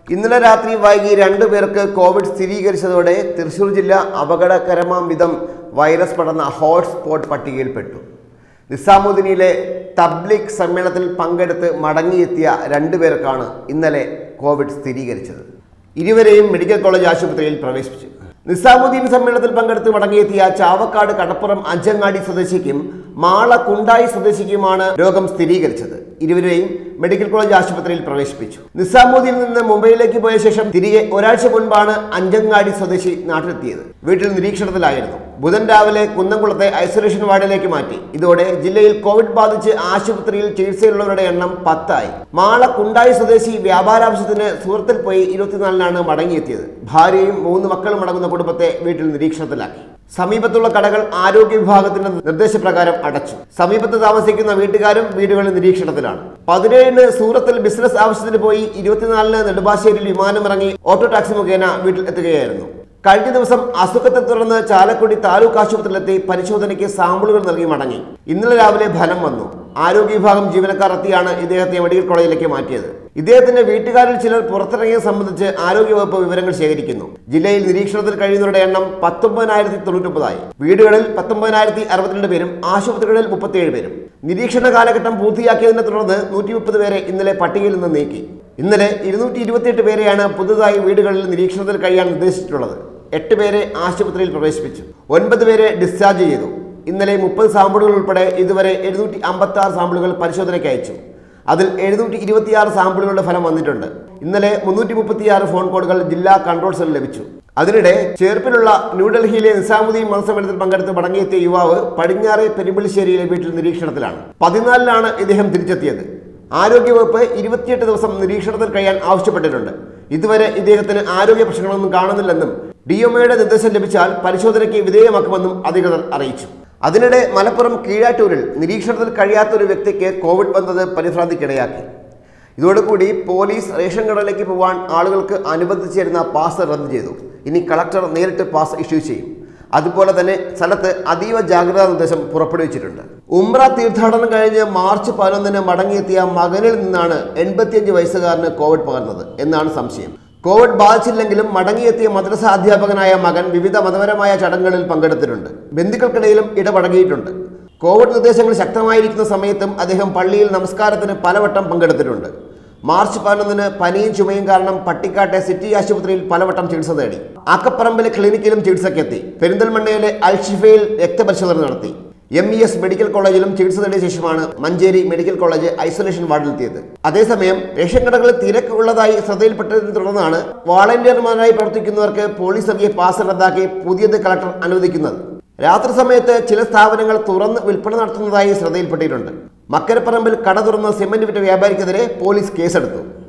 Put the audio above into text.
ഇന്നലെ രാത്രി വൈകി 2 പേർക്ക് കോവിഡ് സ്ഥിരീകരിച്ചതോടെ തൃശൂർ ജില്ല അപകടകരമാം വിധം വൈറസ് പടർന്ന ഹോട്ട്സ്പോട്ട് പട്ടികയിൽപ്പെട്ടു. നിസാമുദ്ദീനിലെ തബ്ലീഗ് സമ്മേളനത്തിൽ പങ്കെടുത്ത് മടങ്ങിയെത്തിയ 2 പേർക്കാണ് ഇന്നലെ കോവിഡ് സ്ഥിരീകരിച്ചത്. ഇരുവരെയും മെഡിക്കൽ കോളേജ് ആശുപത്രിയിൽ പ്രവേശിപ്പിച്ചു. നിസാമുദ്ദീൻ സമ്മേളനത്തിൽ പങ്കെടുത്ത് മടങ്ങിയെത്തിയ ചാവക്കാട് കടപ്പുറം അഞ്ചങ്ങാടി സ്വദേശിക്കും മാള കുണ്ടായി സ്വദേശിക്കുമാണ് രോഗം സ്ഥിരീകരിച്ചത്. ഇരുവരെയും മെഡിക്കൽ കോളേജ് ആശുപത്രിയിൽ പ്രവേശിപ്പിച്ചു. നിസാമുദ്ദീനിൽ നിന്ന് മുംബൈയിലേക്ക് പോയ ശേഷം തിരികെ ഒരാഴ്ച മുൻപാണ് അഞ്ചങ്ങാടി സ്വദേശി നാട്ടിലെത്തിയത്. വീട്ടിൽ നിരീക്ഷണത്തിലായിരുന്നു. ബുധൻ രാവിലെ കുന്നംകുളത്തെ ഐസൊലേഷൻ വാർഡിലേക്ക് മാറ്റി. ഇതോടെ ജില്ലയിൽ കോവിഡ് ബാധിച്ച് ആശുപത്രിയിൽ ചികിത്സയിലുള്ളവരുടെ എണ്ണം 10 ആയി. മാള കുണ്ടായി സ്വദേശി വ്യാപാരാവശ്യത്തിന് സൂറത്തിൽ പോയി 24-നാണ് മടങ്ങിയെത്തിയത്. ഭാര്യയും 3 മക്കളും അടങ്ങുന്ന കുടുംബത്തെ വീട്ടിൽ നിരീക്ഷണത്തിലാക്കി. സമീപത്തുള്ള കടകൾ ആരോഗ്യ വിഭാഗത്തിന്റെ നിർദ്ദേശപ്രകാരം അടച്ചു. സമീപത്ത് താമസിക്കുന്ന വീട്ടുകാരും വീടുകളിൽ നിരീക്ഷണത്തിലാണ്. 17-ന് സൂറത്തിൽ ബിസിനസ് ആവശ്യത്തിന് പോയി 24-ന് നെടുമ്പാശ്ശേരിയിൽ വിമാനമിറങ്ങി ഓട്ടോ ടാക്സി മുഖേന വീട്ടിൽ എത്തുകയായിരുന്നു. കഴിഞ്ഞ ദിവസം അസുഖത്തെ തുടർന്ന് ചാലക്കുടി താലൂക്ക് ആശുപത്രിയിലെത്തി പരിശോധനയ്ക്ക് സാമ്പിളുകൾ നൽകി മടങ്ങി. ഇന്നലെ രാവിലെ ഫലം വന്നു. ആരോഗ്യ വിഭാഗം ജീവനക്കാർ എത്തിയാണ് ഇദ്ദേഹത്തെ മെഡിക്കൽ കോളേജിലേക്ക് മാറ്റിയത്. ഇദ്ദേഹത്തിന്റെ വീട്ടുകാരിൽ ചിലർ പുറത്തിറങ്ങിയത് സംബന്ധിച്ച് ആരോഗ്യവകുപ്പ് വിവരങ്ങൾ ശേഖരിക്കുന്നു. ജില്ലയിൽ നിരീക്ഷണത്തിൽ കഴിയുന്നവരുടെ എണ്ണം 19,099 ആയി. വീടുകളിൽ 19,062 പേരും ആശുപത്രികളിൽ 37 പേരും. നിരീക്ഷണ കാലഘട്ടം പൂർത്തിയാക്കിയതിനെ തുടർന്ന് 130 പേരെ ഇന്നലെ പട്ടികയിൽ നിന്ന് നീക്കി. ഇന്നലെ 228 പേരെയാണ് പുതുതായി വീടുകളിൽ നിരീക്ഷണത്തിൽ കഴിയാൻ നിർദ്ദേശിച്ചിട്ടുള്ളത്. 8 പേരെ ആശുപത്രിയിൽ പ്രവേശിപ്പിച്ചു. 9 പേരെ ഡിസ്ചാർജ് ചെയ്തു. ഇന്നലെ 30 സാമ്പിളുകൾ ഉൾപ്പെടെ ഇതുവരെ 756 സാമ്പിളുകൾ പരിശോധനയ്ക്ക് അയച്ചു. അതിൽ 726 സാമ്പിളുകളുടെ ഫലം വന്നിട്ടുണ്ട്. ഇന്നലെ 336 ഫോൺ കോളുകൾ ജില്ലാ കൺട്രോൾ സെൽ ലഭിച്ചു. അതിനിടെ ചേർപ്പിലുള്ള ന്യൂഡൽഹിയിലെ നിസാമുദ്ദീൻ മതസമ്മേളനത്തിൽ പങ്കെടുത്ത് മടങ്ങിയെത്തിയ യുവാവ് പടിഞ്ഞാറെ പെരുമ്പളിശ്ശേരിയിലെ വീട്ടിൽ നിരീക്ഷണത്തിലാണ്. 14-നാണ് ഇദ്ദേഹം തിരിച്ചെത്തിയത്. ആരോഗ്യവകുപ്പ് 28 ദിവസം നിരീക്ഷണത്തിൽ കഴിയാൻ ആവശ്യപ്പെട്ടിട്ടുണ്ട്. ഇതുവരെ ഇദ്ദേഹത്തിന് ആരോഗ്യ പ്രശ്നങ്ങളൊന്നും കാണുന്നില്ലെന്നും DMOയുടെ നിർദ്ദേശം ലഭിച്ചാൽ പരിശോധനയ്ക്ക് വിധേയമാക്കുമെന്നും അധികൃതർ അറിയിച്ചു. അതിനിടെ മലപ്പുറം കീഴാറ്റൂരിൽ നിരീക്ഷണത്തിൽ കഴിയാത്ത ഒരു വ്യക്തിക്ക് കോവിഡ് വന്നത് പരിഭ്രാന്തിക്കിടയാക്കി. ഇതോടുകൂടി പോലീസ് റേഷൻ കടയിലേക്ക് പോകാൻ ആളുകൾക്ക് അനുവദിച്ചിരുന്ന പാസ് റദ്ദ് ചെയ്തു. ഇനി കളക്ടർ നേരിട്ട് പാസ് ഇഷ്യൂ ചെയ്യും. അതുപോലെ തന്നെ സ്ഥലത്ത് അതീവ ജാഗ്രതാ നിർദ്ദേശം പുറപ്പെടുവിച്ചിട്ടുണ്ട്. ഉംറ തീർത്ഥാടനം കഴിഞ്ഞ് മാർച്ച് 11-ന് മടങ്ങിയെത്തിയ മകനിൽ നിന്നാണ് 85 വയസ്സുകാരന് കോവിഡ് പകർന്നത് എന്നാണ് സംശയം. കോവിഡ് ബാധിച്ചില്ലെങ്കിലും മടങ്ങിയെത്തിയ മദ്രസ അധ്യാപകനായ മകൻ വിവിധ മതപരമായ ചടങ്ങുകളിൽ പങ്കെടുത്തിട്ടുണ്ട്. ബന്ധുക്കൾക്കിടയിലും ഇടപഴകിയിട്ടുണ്ട്. കോവിഡ് നിർദ്ദേശങ്ങൾ ശക്തമായിരിക്കുന്ന സമയത്തും അദ്ദേഹം പള്ളിയിൽ നമസ്കാരത്തിന് പലവട്ടം പങ്കെടുത്തിട്ടുണ്ട്. മാർച്ച് 11-ന് പനിയും ചുമയും കാരണം പട്ടിക്കാട്ടെ സിറ്റി ആശുപത്രിയിൽ പലവട്ടം ചികിത്സ തേടി. ആക്കപ്പറമ്പിലെ ക്ലിനിക്കിലും ചികിത്സയ്ക്കെത്തി. പെരിന്തൽമണ്ണയിലെ അൽഷിഫയിൽ രക്തപരിശോധന നടത്തി. MES മെഡിക്കൽ കോളേജിലും ചികിത്സ തേടിയ ശേഷമാണ് മഞ്ചേരി മെഡിക്കൽ കോളേജ് ഐസൊലേഷൻ വാർഡിലെത്തിയത്. അതേസമയം റേഷൻ കടകളിൽ തിരക്ക് ഉള്ളതായി ശ്രദ്ധയിൽപ്പെട്ടതിനെ തുടർന്നാണ് വാളണ്ടിയർമാരായി പ്രവർത്തിക്കുന്നവർക്ക് പോലീസ് നൽകിയ പാസ് റദ്ദാക്കി പുതിയത് കളക്ടർ അനുവദിക്കുന്നത്. രാത്രി സമയത്ത് ചില സ്ഥാപനങ്ങൾ തുറന്ന് വിൽപ്പന നടത്തുന്നതായി ശ്രദ്ധയിൽപ്പെട്ടിട്ടുണ്ട്. മക്കരപ്പറമ്പിൽ കട തുറന്ന് സിമന്റ് വിറ്റ വ്യാപാരിക്കെതിരെ പോലീസ് കേസെടുത്തു.